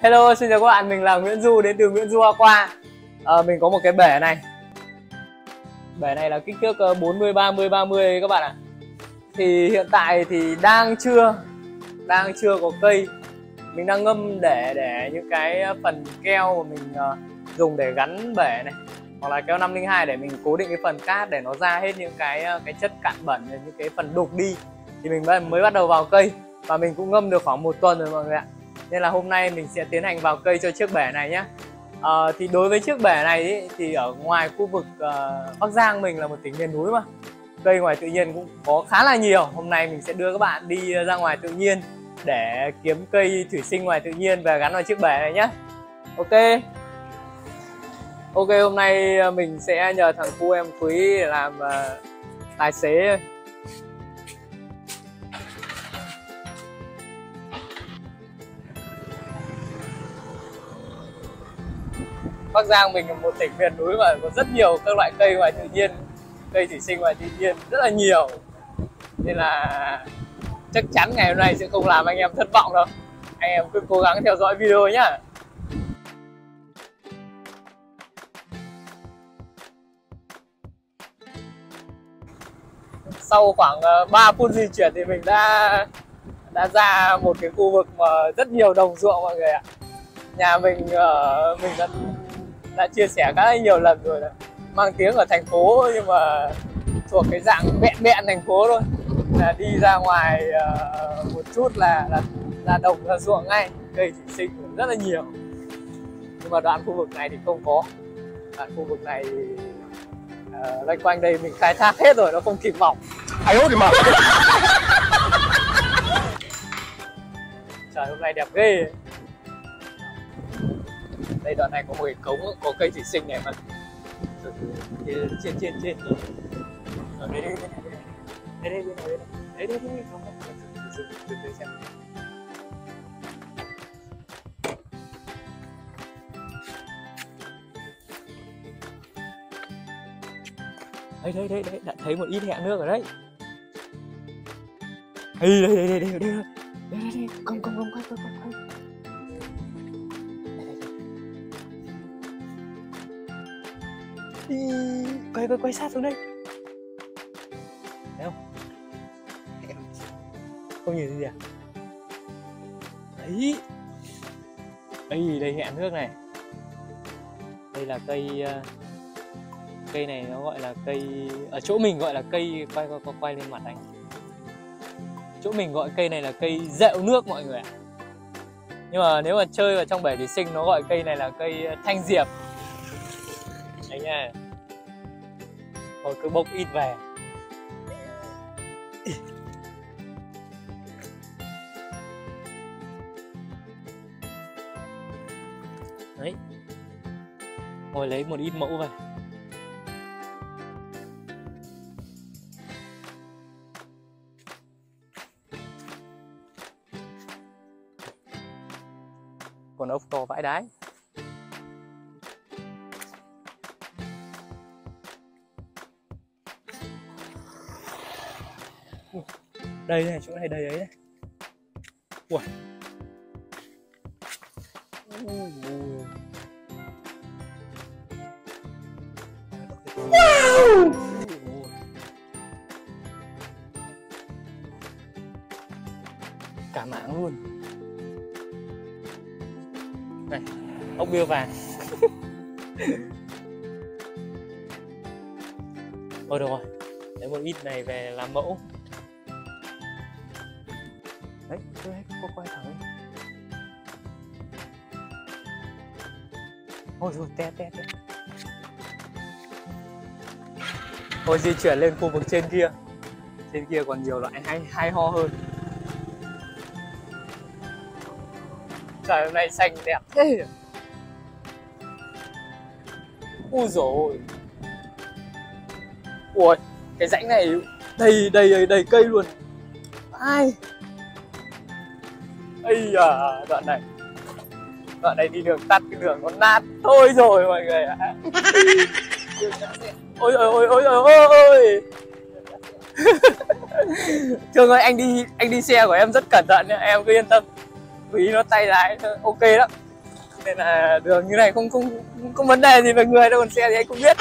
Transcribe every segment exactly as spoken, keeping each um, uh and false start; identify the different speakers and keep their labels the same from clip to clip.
Speaker 1: Hello, xin chào các bạn, mình là Nguyễn Du đến từ Nguyễn Du Hoa Qua. à, Mình có một cái bể này. Bể này là kích thước bốn mươi ba mươi ba mươi các bạn ạ. Thì hiện tại thì đang chưa Đang chưa có cây. Mình đang ngâm để để những cái phần keo mà mình uh, dùng để gắn bể này, hoặc là keo năm linh hai để mình cố định cái phần cát để nó ra hết những cái cái chất cặn bẩn, những cái phần đục đi. Thì mình mới bắt đầu vào cây. Và mình cũng ngâm được khoảng một tuần rồi mọi người ạ. Nên là hôm nay mình sẽ tiến hành vào cây cho chiếc bể này nhé. à, Thì đối với chiếc bể này ý, thì ở ngoài khu vực uh, Bắc Giang mình là một tỉnh miền núi mà, cây ngoài tự nhiên cũng có khá là nhiều. Hôm nay mình sẽ đưa các bạn đi ra ngoài tự nhiên để kiếm cây thủy sinh ngoài tự nhiên và gắn vào chiếc bể này nhé. Ok Ok, hôm nay mình sẽ nhờ thằng cu em Quý để làm uh, tài xế. Bắc Giang mình là một tỉnh miền núi mà có rất nhiều các loại cây ngoài tự nhiên, cây thủy sinh ngoài tự nhiên rất là nhiều. Nên là chắc chắn ngày hôm nay sẽ không làm anh em thất vọng đâu. Anh em cứ cố gắng theo dõi video nhá. Sau khoảng ba phút di chuyển thì mình đã đã ra một cái khu vực mà rất nhiều đồng ruộng mọi người ạ. Nhà mình uh, mình đã, đã chia sẻ khá là nhiều lần rồi đấy. Mang tiếng ở thành phố nhưng mà thuộc cái dạng bẹn bẹn thành phố thôi. Là đi ra ngoài uh, một chút là, là là đồng ra ruộng ngay, cây thủy sinh rất là nhiều. Nhưng mà đoạn khu vực này thì không có. Đoạn khu vực này uh, loanh quanh đây mình khai thác hết rồi, nó không kịp mọc.
Speaker 2: Ai ố thì mà.
Speaker 1: Trời, hôm nay đẹp ghê. Đây đoạn này có một cái cống có cây thủy sinh này mà. Trên trên trên trên. Ở đây đây đây đây đây đây đây đây đây không dừng dừng dừng xem. Đây đây đây đây đã thấy một ít hẹn nước ở đấy. Đây đây đây đây đây đây đây đây đây không không không không không không. Đi quay quay quay sát xuống đây. Thấy không? Không nhìn thấy gì à? Đấy. Đây đây hẹn nước này. Đây là cây cây này nó gọi là cây, ở chỗ mình gọi là cây, quay quay quay, quay lên mặt anh. Chỗ mình gọi cây này là cây rệu nước mọi người ạ. Nhưng mà nếu mà chơi vào trong bể thủy sinh nó gọi cây này là cây thanh diệp. Đấy nha. Thôi cứ bốc ít về. Đấy. Rồi lấy một ít mẫu về. Còn ốc to vãi đái. Đây này, chỗ này đầy ấy đấy. Ui. Wow. Cả mảng luôn. Này, ốc bươu vàng. Thôi được rồi, lấy một ít này về làm mẫu. Đấy, tôi có quay thẳng lên. Ôi rồi, té té té. Thôi di chuyển lên khu vực trên kia. Trên kia còn nhiều loại hay hay ho hơn. Trời, hôm nay xanh đẹp thế. Ui dồi ôi. Ui, cái rãnh này đầy đầy đầy, đầy cây luôn. Ai. Ây à, đoạn này. Đoạn này đi đường tắt, cái đường nó nát thôi rồi mọi người ạ. Ôi ôi ôi ôi ôi ôi. Thương ơi, anh đi anh đi xe của em rất cẩn thận nhá, em cứ yên tâm. Quý nó tay lái ok lắm. nên là đường như này không không không có vấn đề gì về người đâu, còn xe thì anh cũng biết.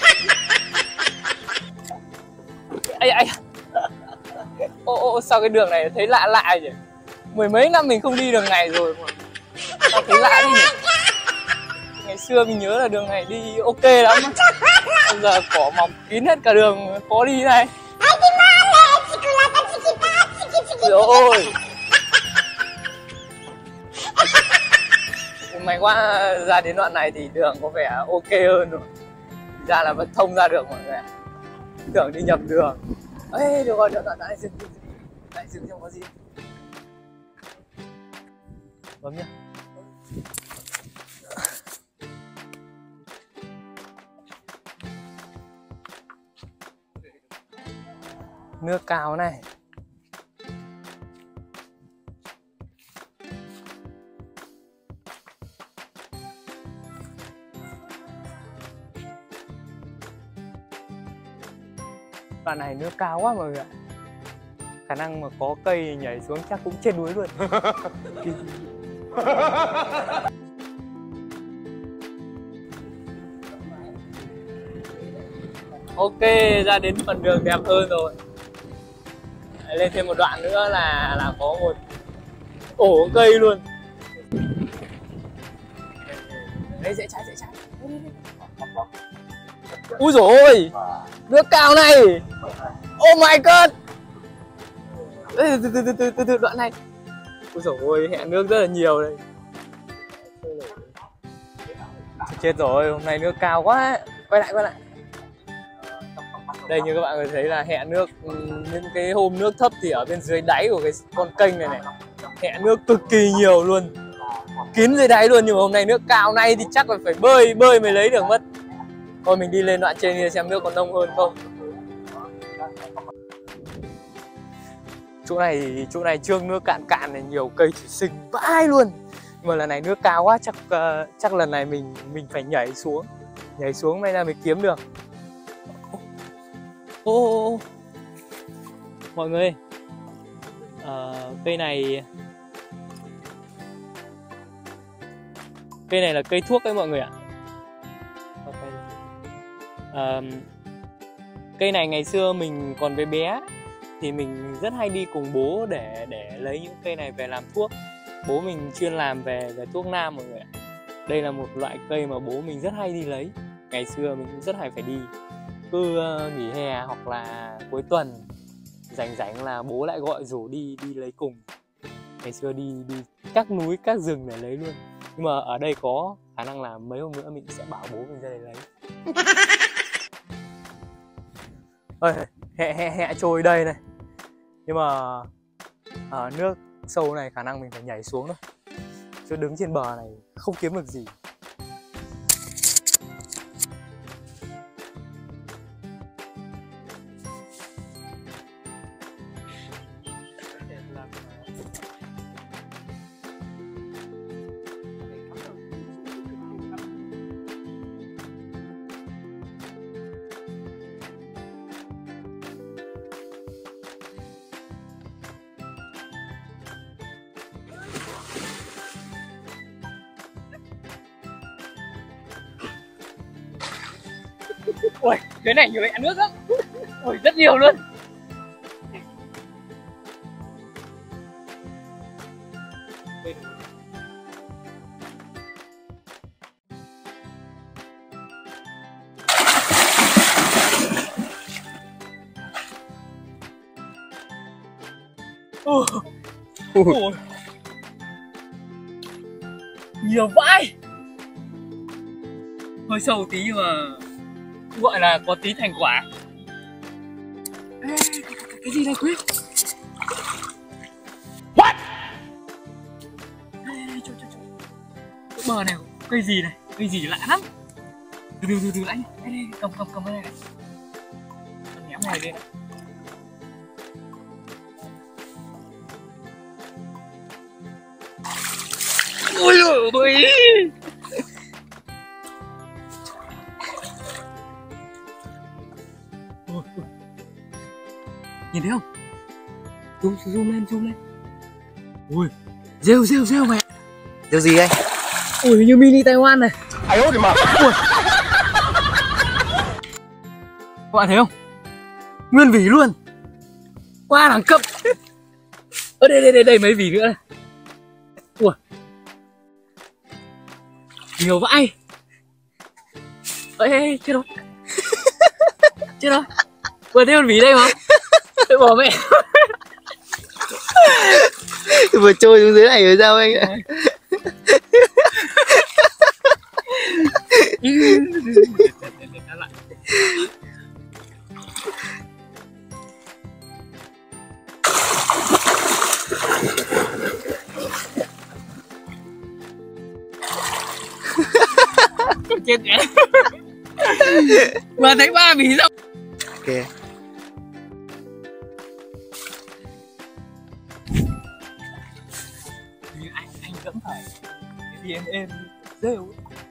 Speaker 1: Ai ai ô ô sao cái đường này thấy lạ lạ nhỉ, mười mấy năm mình không đi đường này rồi mà sao thấy lạ thế nhỉ. Ngày xưa mình nhớ là đường này đi ok lắm, bây giờ cỏ mọc kín hết cả đường, khó đi này. Rồi may quá ra đến đoạn này thì đường có vẻ ok hơn rồi, ra là vẫn thông ra được mọi người ạ, tưởng đi nhầm đường. Ê được rồi, đoạn đoạn này dừng lại dừng không có gì, bấm nhá. Nước cao này. Đoạn này nước cao quá mọi người ạ. Khả năng mà có cây nhảy xuống chắc cũng trên núi luôn. Ok, ra đến phần đường đẹp hơn rồi. Lên thêm một đoạn nữa là là có một ổ cây luôn. Đấy, dễ trái, dễ trái. Úi dồi ôi, nước cao này. Oh my god. Từ từ từ từ từ, từ đoạn này. Úi dồi ôi, hẹn nước rất là nhiều đây. Chết rồi, hôm nay nước cao quá. Quay lại, quay lại. Đây như các bạn có thể thấy là hẹn nước, những cái hôm nước thấp thì ở bên dưới đáy của cái con kênh này này hẹn nước cực kỳ nhiều luôn, kín dưới đáy luôn. Nhưng mà hôm nay nước cao này thì chắc là phải bơi bơi mới lấy được mất. Thôi mình đi lên đoạn trên kia xem nước còn nông hơn không. Chỗ này chỗ này trương nước cạn cạn này, nhiều cây thủy sinh vãi luôn. Nhưng mà lần này nước cao quá, chắc uh, chắc lần này mình mình phải nhảy xuống, nhảy xuống may ra mới kiếm được. Ô, ô, ô. Mọi người, à, cây này cây này là cây thuốc đấy mọi người ạ. À, cây này ngày xưa mình còn bé bé thì mình rất hay đi cùng bố để để lấy những cây này về làm thuốc. Bố mình chuyên làm về về thuốc nam mọi người ạ. Đây là một loại cây mà bố mình rất hay đi lấy. Ngày xưa mình cũng rất hay phải đi. Cứ uh, nghỉ hè hoặc là cuối tuần rảnh rảnh là bố lại gọi rủ đi đi lấy cùng. Ngày xưa đi đi các núi các rừng để lấy luôn. Nhưng mà ở đây có khả năng là mấy hôm nữa mình sẽ bảo bố mình ra để lấy. Ơi, hẹ hẹ hẹ trôi đây này. Nhưng mà ở nước sâu này khả năng mình phải nhảy xuống thôi, chứ đứng trên bờ này không kiếm được gì. Ui, cái này nhiều ăn nước lắm. Ui, rất nhiều luôn. Ui. Ui. Nhiều vãi. Hơi sâu tí nhưng mà gọi là có tí thành quả. Ê, cái gì này Quý? What? Ê, trời, trời, trời. Cái bờ này cây gì này? Cây gì lạ lắm. Từ từ từ từ lại. Đây, đây, cầm cầm cầm cái này này. Con ném này lên. Ôi giời ơi. Nhìn thấy không? Zoom, zoom lên, zoom lên. Ui, rêu, rêu, rêu mẹ. Rêu gì đây? Ui, hình như mini Taiwan này.
Speaker 2: Ai ôi mà.
Speaker 1: Ui. Các bạn thấy không? Nguyên vỉ luôn. Qua đẳng cấp. Ở đây đây đây đây mấy vỉ nữa này. Ui. Nhiều vãi. Ê, ê, ê chết rồi. Chết rồi. Vừa thấy con vỉ đây mà. Tôi bỏ mẹ.
Speaker 2: Vừa trôi xuống dưới này rồi sao anh ạ?
Speaker 1: Chết nhé. Vừa thấy ba vỉ xong.
Speaker 2: Ok.
Speaker 1: Anh anh vẫn phải đi em em rêu.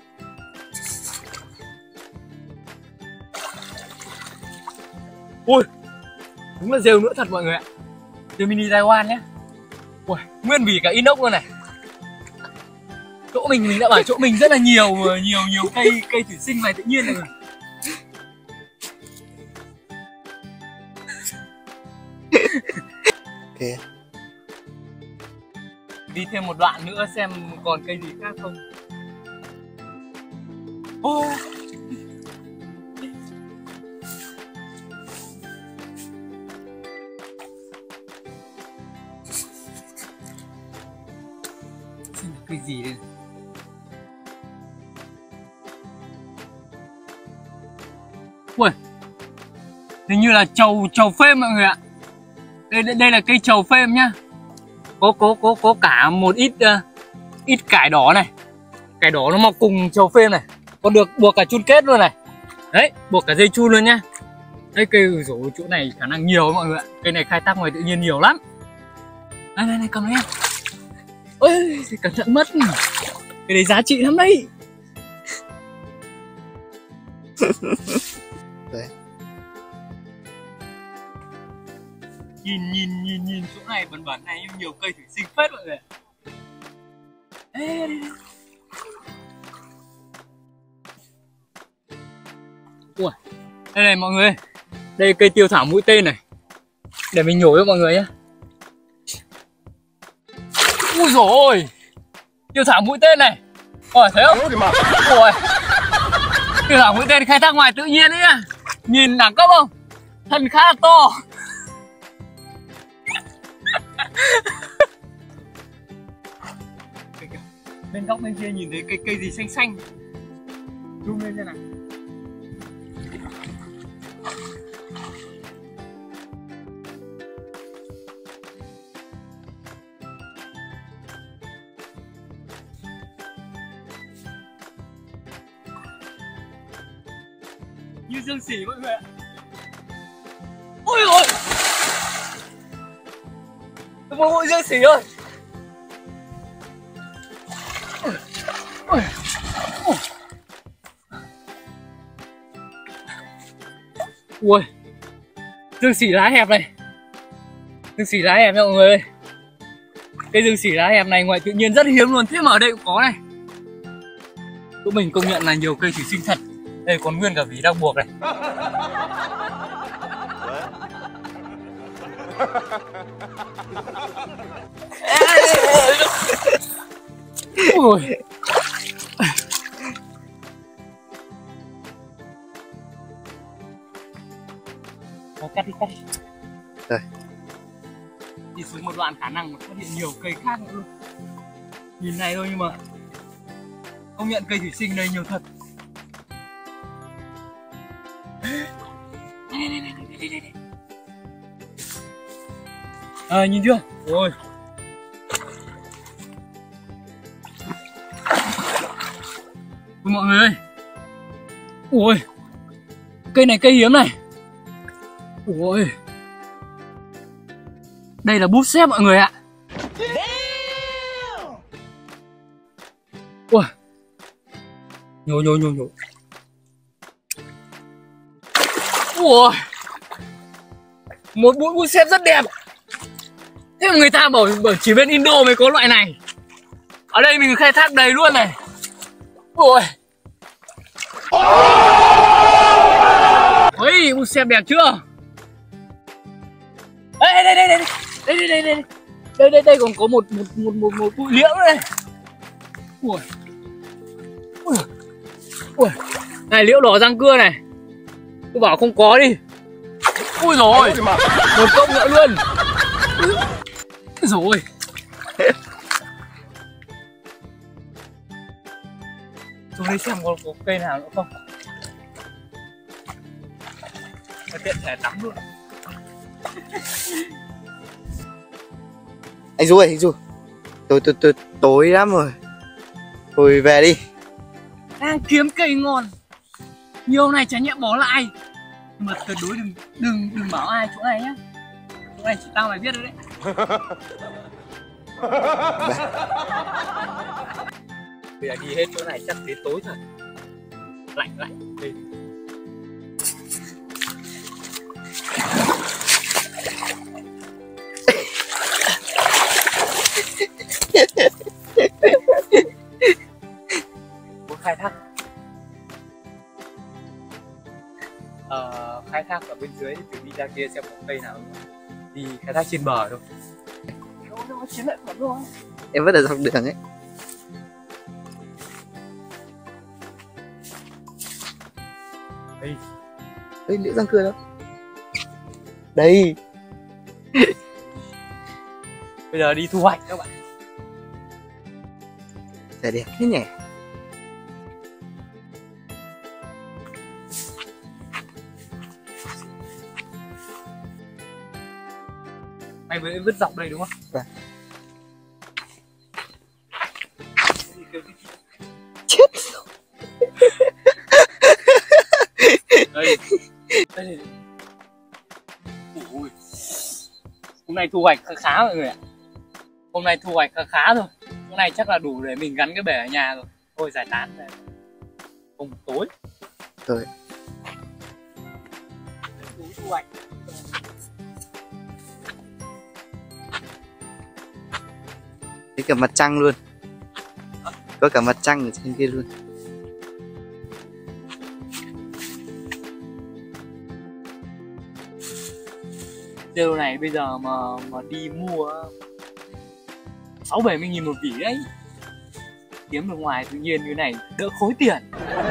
Speaker 1: Ui, đúng là rêu nữa thật mọi người ạ. Rêu mini Taiwan nhé. Ui, nguyên vỉ cả inox luôn này. Chỗ mình mình đã bảo chỗ mình rất là nhiều nhiều nhiều cây cây thủy sinh ngoài tự nhiên này.
Speaker 2: Ok.
Speaker 1: Đi thêm một đoạn nữa xem còn cây gì khác không. Ô. Xem là cây gì đây. Ui, hình như là trầu trầu phêm mọi người ạ. Đây đây, đây là cây trầu phêm nhá. Có có có có cả một ít uh, ít cải đỏ này. Cải đỏ nó mọc cùng trầu phêm này. Còn được buộc cả chun kết luôn này. Đấy, buộc cả dây chun luôn nhá. Đây cây rổ chỗ này khả năng nhiều mọi người ạ. Cây này khai thác ngoài tự nhiên nhiều lắm. Đây đây này cầm lấy em. Ôi, cẩn thận mất. Cái này giá trị lắm đấy.
Speaker 2: Đấy.
Speaker 1: Nhìn nhìn nhìn nhìn chỗ này bẩn bẩn này nhưng nhiều cây thủy sinh phết mọi người. Ê, đây, đây. Ui, đây này mọi người. Đây cây tiêu thảo mũi tên này. Để mình nhổ cho mọi người nhé. Ui dồi ôi, tiêu thảo mũi tên này. Ôi thấy không? Ôi, tiêu thảo mũi tên khai thác ngoài tự nhiên đấy nhá. Nhìn đẳng cấp không? Thân khá là to. Bên góc bên kia nhìn thấy cây cây gì xanh xanh. Zoom lên xem nào. Như dương xỉ mọi người ạ. Ôi ôi, một bụi dương xỉ ơi. Ôi. Ôi. Ui, dương xỉ lá hẹp này. Dương xỉ lá hẹp nha mọi người ơi. Cái dương xỉ lá hẹp này ngoài tự nhiên rất hiếm luôn. Thế mà ở đây cũng có này. Tụi mình công nhận là nhiều cây thủy sinh thật. Đây còn nguyên cả vỉ đang buộc này. Ui. Rồi, cắt đi cắt đi.
Speaker 2: Đây.
Speaker 1: Đi xuống một đoạn khả năng phát hiện nhiều cây khác nữa luôn. Nhìn này thôi nhưng mà công nhận cây thủy sinh đây nhiều thật. Đây, đây, đây, đây, đây, đây. À, nhìn chưa? Ôi. Ôi mọi người ơi. Ui. Cây này cây hiếm này. Ui. Đây là búp xếp mọi người ạ. Ui. Nhổ nhổ nhổ nhổ. Ui. Một bụi búp xếp rất đẹp. Thế mà người ta bảo, bảo chỉ bên Indo mới có loại này. Ở đây mình khai thác đầy luôn này. Ôi. Ôi, ui xem đẹp chưa? Đây đây đây đây đây đây đây đây đây đây đây còn có một một một một một bụi liễu đây. Ui. Ui. Ui. Này liễu đỏ răng cưa này. Tôi bảo không có đi. Ui rồi. Một công nữa luôn. Rồi. Xuống đây xem có, có cây nào nữa không. Mà tiện thể tắm luôn.
Speaker 2: Anh Du ơi, anh Du. Tối tối tối tối lắm rồi. Thôi về đi.
Speaker 1: Đang kiếm cây ngon. Nhiều này chả nhẽ bỏ lại. Nhưng mà tuyệt đối đừng đừng đừng bảo ai chỗ này nhá. Chỗ này chỉ tao mày biết rồi đấy. Bây giờ đi hết chỗ này chắc đến tối thật. Lạnh lạnh đi. Muốn khai thác. Ờ, khai thác ở bên dưới thì đi ra kia xem có cây nào đi khai thác trên bờ thôi. Nó chiếm lại phần rồi.
Speaker 2: Em vẫn ở dọc đường ấy.
Speaker 1: Đây.
Speaker 2: Đây liễu răng cưa đâu? Đây.
Speaker 1: Bây giờ đi thu hoạch các bạn.
Speaker 2: Trời đẹp thế nhỉ.
Speaker 1: Mày mới vứt dọc đây đúng không?
Speaker 2: Vâng. Chết rồi.
Speaker 1: Đây. Đây. Ui. Hôm nay thu hoạch khá khá mọi người ạ. Hôm nay thu hoạch khá khá rồi. Hôm nay chắc là đủ để mình gắn cái bể ở nhà rồi. Thôi giải tán rồi. Không tối.
Speaker 2: Rồi.
Speaker 1: Thu hoạch.
Speaker 2: Thấy cả mặt trăng luôn. Có cả mặt trăng ở trên kia luôn.
Speaker 1: Điều này bây giờ mà mà đi mua sáu bảy mươi nghìn một vỉ đấy. Kiếm được ngoài tự nhiên như này đỡ khối tiền.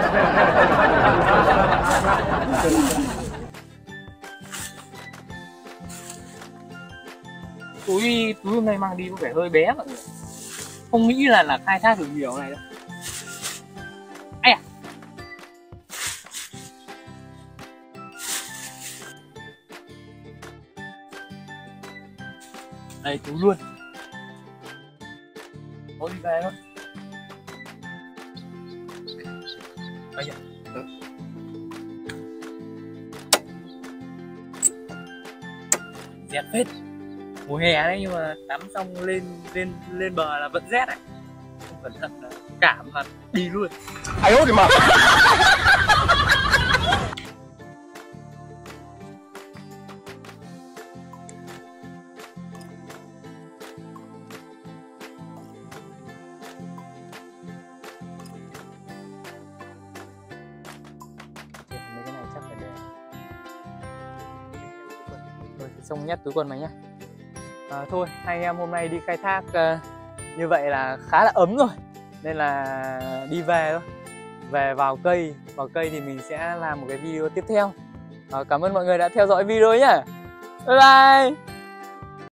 Speaker 1: Túi túi hôm nay mang đi có vẻ hơi bé mọi người. Không nghĩ là là khai thác được nhiều này đâu. Ai à. Đây túi luôn. Thôi đi về thôi. Bây giờ. Ừ. Rét phết. Mùa hè đấy nhưng mà tắm xong lên lên lên bờ là vẫn rét đấy. Không cẩn thận là cảm là đi luôn.
Speaker 2: Ai ơi mà.
Speaker 1: Mấy cái này chắc phải để. Rồi xong nhét túi quần mày nhá. À, thôi hai anh em hôm nay đi khai thác uh, như vậy là khá là ấm rồi nên là đi về thôi, về vào cây vào cây thì mình sẽ làm một cái video tiếp theo. À, cảm ơn mọi người đã theo dõi video nhé. Bye bye.